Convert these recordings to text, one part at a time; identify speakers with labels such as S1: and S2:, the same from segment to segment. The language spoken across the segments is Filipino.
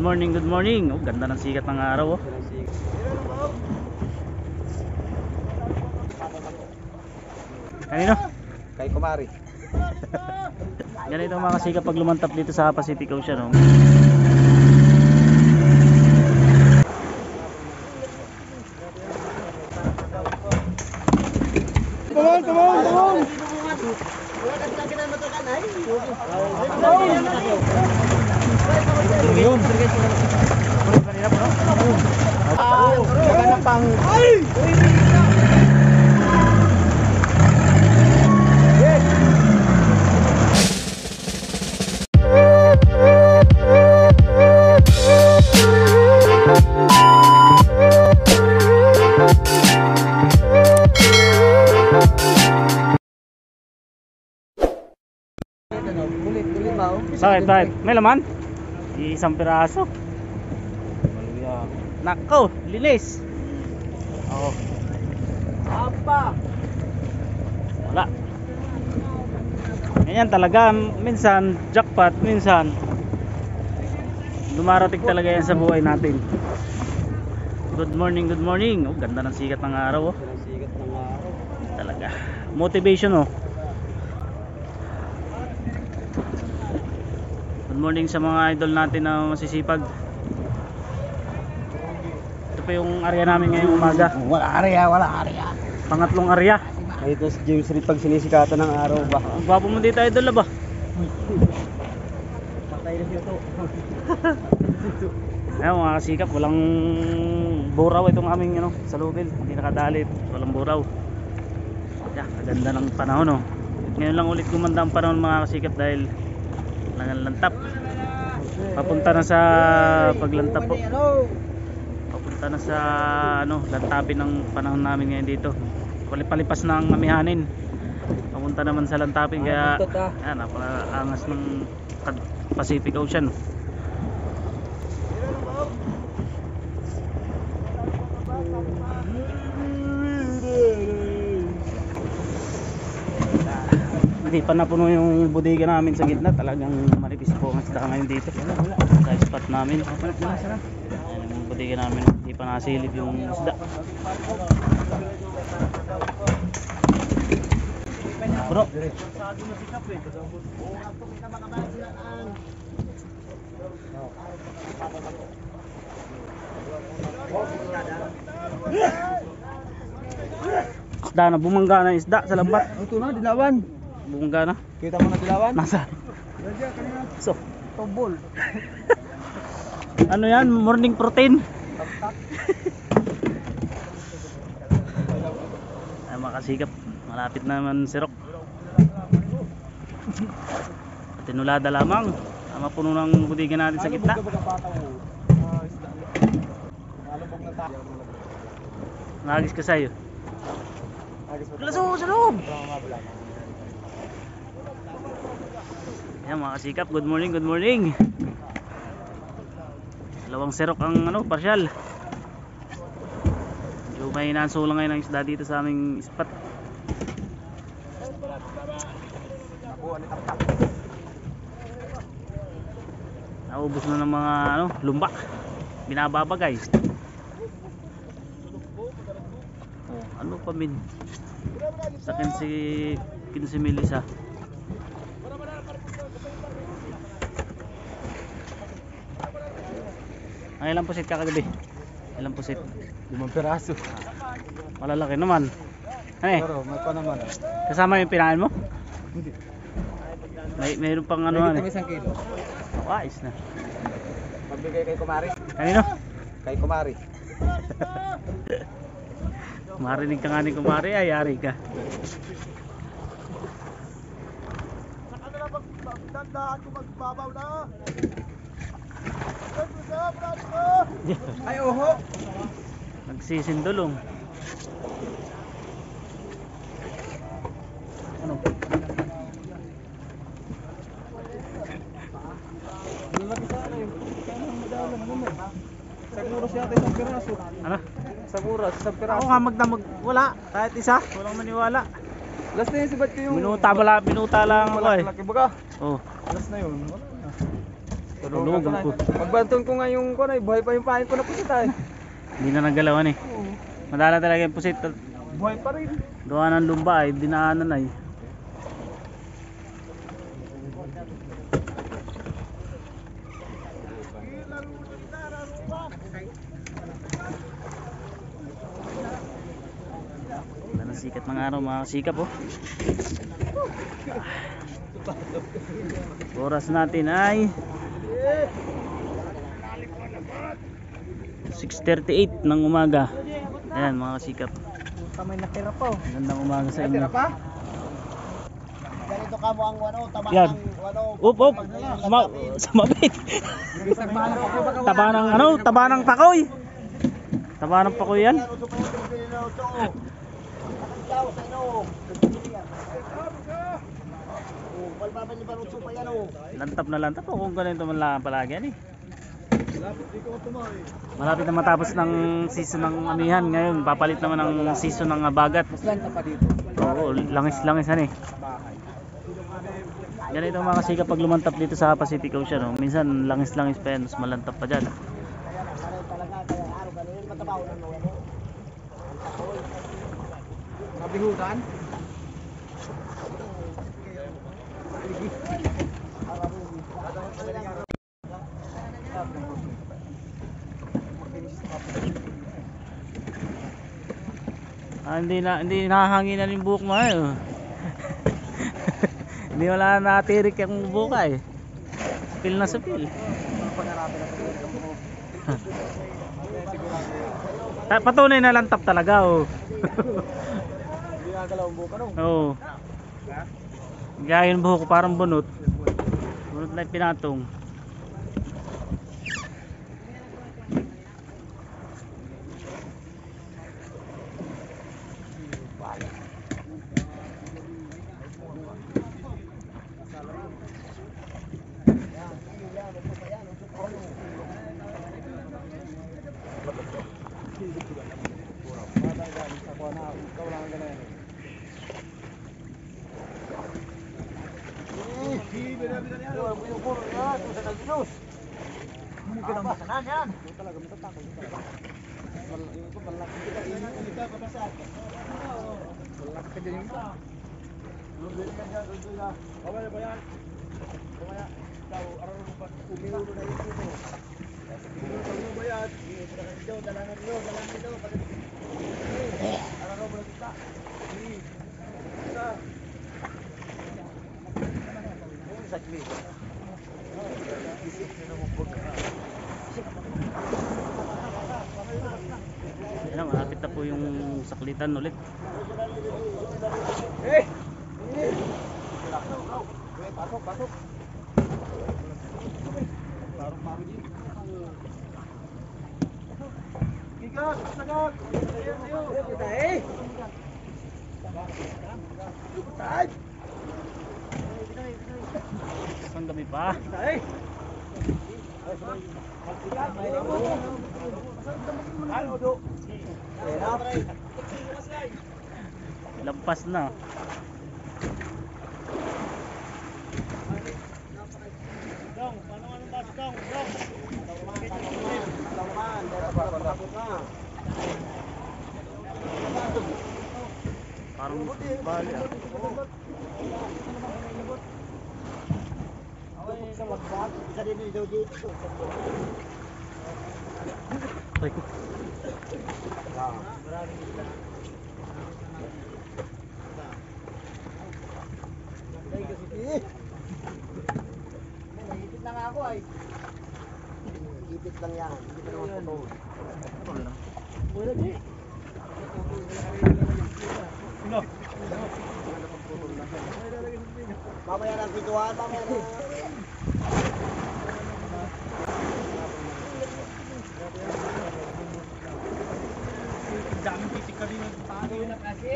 S1: morning, good morning. Oh, ganda ng sikat ng araw, oh. Kanino?
S2: Kay Kumari.
S1: Ganito mga kasikat pag lumantap dito sa Pacific Ocean, oh.
S2: Tumon!
S1: Yun. Bakit? May laman? Isang piraso. Nako, linis. Oo.
S2: Apa?
S1: Wala. Ganyan talaga, minsan jackpot, minsan dumarating talaga yan sa buhay natin. Good morning, good morning. Oh, ganda ng sikat ng araw, oh.
S2: Sikat ng araw.
S1: Talaga. Motivation, oh. Good morning sa mga idol natin na masisipag. Ito pa yung area namin ngayong umaga.
S2: Wala area.
S1: Pangatlong area.
S2: Ito si James Reed pag sinisikatan ng araw ba?
S1: Ang gwapo mo dito, idol, ba?
S2: Patay na siya to.
S1: Ayun mga kasikap, walang buraw itong aming salubin. Hindi nakadalit, walang buraw. Yeah, kaganda ng panahon, oh. Ngayon lang ulit gumanda ang panahon mga kasikap dahil nangalantap. Papunta na sa paglantap po. Papunta na sa lantapin ng panahon namin ngayon dito. Palipas na ang amihanin. Papunta naman sa lantapin kaya ayan, napakaangas ng Pacific Ocean. Hindi pa napuno yung bodega namin sa gitna. Talagang manipis po ang isda ngayon dito sa spot namin. Ayan, yung bodega namin, hindi pa nasilip yung isda. Bro, isda na, bumangga na isda sa lambat.
S2: Ito na, dilawan.
S1: Bumangga na.
S2: Kita mo na dilawan?
S1: Nasa? So,
S2: Tobol.
S1: ano yan? Morning protein. Ay, makasikap. Malapit naman si Rock. Tinulada lamang. Mapuno ng budigan natin sa gitna. Nagis ka sa'yo. Laso sa loob. Ayan mga kasikap, good morning, good morning. Dalawang serok ang parsyal. Medyo may nansulang ngayon ang isda dito sa aming spot. Naubos na ng mga lumba. Binababa guys. Oh, ano pa min? Sa 15 milisa. Ang ilang pusit kakagabi? Ilang pusit?
S2: 5 piraso.
S1: Malalaki naman. Ano eh?
S2: Pero may pa naman.
S1: Kasama yung pinain mo?
S2: Hindi.
S1: Mayroon pang
S2: May
S1: ano.
S2: isang kilo.
S1: Oh, ayos na.
S2: Pagbigay kay Kumari.
S1: Kanino?
S2: Kay Kumari.
S1: Marinig ka nga ni Kumari, ay yari ka.
S2: Tandaan ko magbabaw na. Ay, oho.
S1: Nagsisindulong. Ano?
S2: Lalaki sana yung madalang mo. Siguro siya tayo isang piraso.
S1: Ano?
S2: Siguro, isang piraso.
S1: Ako nga magdamag. Wala. Kahit isa. Walang maniwala.
S2: Last na yun, sibat ko yung...
S1: Binuta lang ako eh.
S2: Laki baga.
S1: Oh.
S2: Last na yun. Wala na.
S1: Tulog ko.
S2: Pagbanton ko nga yung kunay, buhay pa yung pahin ko na pusit ay.
S1: Hindi na nagalawan eh. Madala talaga yung pusit.
S2: Buhay pa rin.
S1: Doon ng lumba ay dinaanan ay. Wala na sikat mga araw, mga sikap oh. Oras natin ay 6:38 ng umaga. Ayan mga kasikap.
S2: May natira pa oh.
S1: Magandang umaga sa inyo.
S2: pa?
S3: Ganito ka mo ang wano, tama
S1: Yan.
S3: ng wano.
S1: Up. Sumabit. Taba ng ano? Taba ng pakoy. Taba ng pakoy yan.
S3: Ano to pa yung pinili to? Nakakyaw sa ino. Oh, palpapan ni Barutso pa yan oh.
S1: Lantap na lantap o kung ganito man lang palagi yan eh. Malapit na matapos ng season ng amihan ngayon. Papalit naman ng season ng bagat.
S2: Mas lang pa dito.
S1: Oo, langis-langis yan eh. Ganito mga kasikap pag lumantap dito sa Pacific Ocean. Oh. Minsan langis-langis pa yan, mas malantap pa dyan.
S3: Kaya talaga, kaya araw ganun, matabaw na no ano.
S2: Mabihudan.
S1: Hindi nahanginan yung buhok mo eh. Hindi wala natirik yung buhok eh. Pil na sa pil. Patunay na lantap talaga oh.
S2: Hindi nagalaw ang buka no.
S1: Oo. Gaya yung buhok ko parang bunot. Bunot na yung pinatong. Ayan na, malapit na po yung saklitan ulit.
S2: Pasok. Gigas, sagag.
S1: Isang gabi pa. Lampas na. Parang bali ah.
S3: Isa din yung Joji.
S1: Ay ko.
S3: Nahigit na nga ako ay. Ipit lang yan. Hindi pa naman putol.
S1: Wala di.
S3: Mamaya ng pituan, mamaya ng...
S2: Daming titik ka din ng tayo na kasi.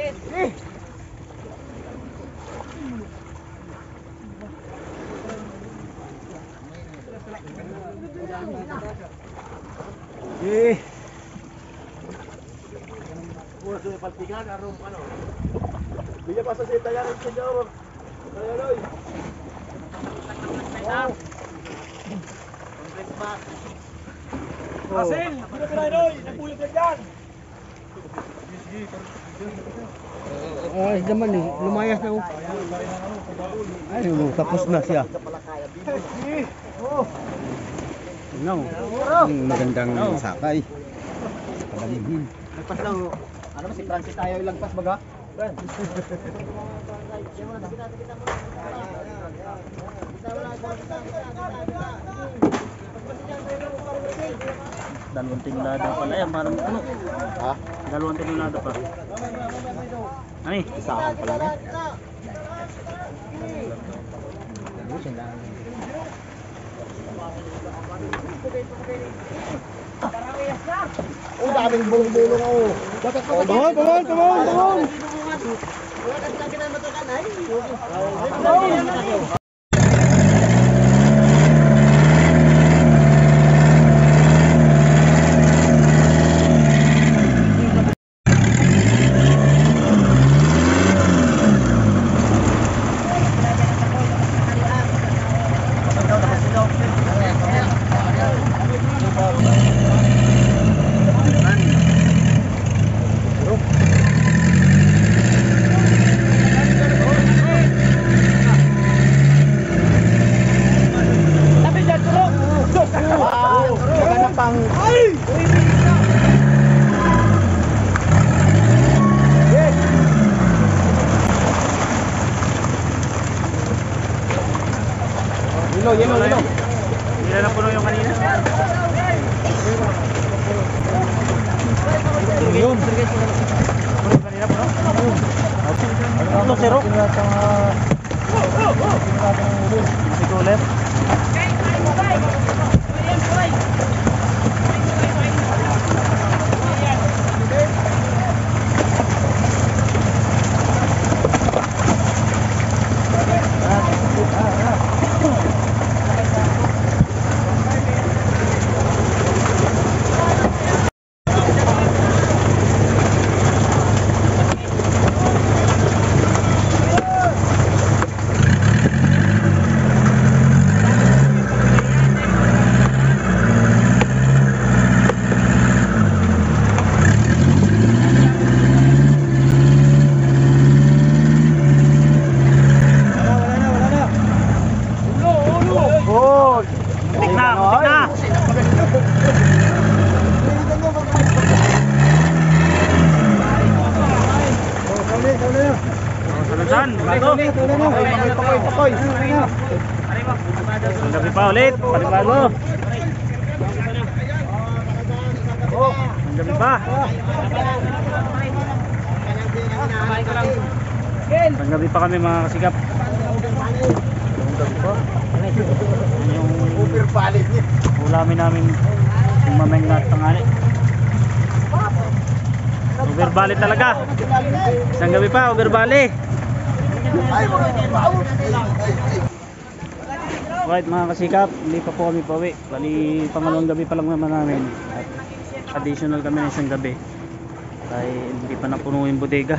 S3: Puro sa palpigan, arong ano.
S2: Bigyan pa sa sita yan ang senyor. Kaya loy. Russell, hindi na pinanoy. Nagbulit yan dyan.
S3: Ay, naman eh. Lumayas na. Ay, tapos na siya.
S1: No.
S3: Magandang sakay. Kabalibin. Lagpas lang. Ano ba si Francis tayo ilagpas baga?
S1: Dalawang tinulada pala yan, parang ano?
S3: Ha?
S1: Dalawang tinulada pa. Ano eh?
S3: Isa akong pala na. Oh, daming bulong-bulong ako. Bangon, bangon, bangon, bangon. Wala kasi lagi na matukan ay. Yelo.
S1: Ilan na puno yung kanina?
S3: Yun.
S1: Puno yung kanina puno? Ano zero? Masih ulit? Saan? Bago?
S3: Pakoy.
S1: Ang gabi pa ulit, panibago. Ang gabi pa. Ang gabi pa kami mga kasikap. Ang gabi pa. Yung ulamin namin yung mameng na tangali. Overbali talaga. Isang gabi pa, overbali. Right mga kasikap, hindi pa po kami pauwi. Bali pangalawang gabi pa lang naman namin. At additional kami ng isang gabi. Dahil hindi pa napuno yung bodega.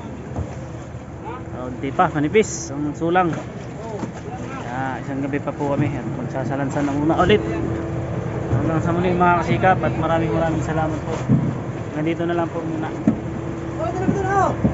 S1: Hindi pa, manipis ang sulang. Isang gabi pa po kami at magsasalansan na muna ulit. Hanggang sa muli mga kasikap at maraming salamat po. Nandito na lang po muna.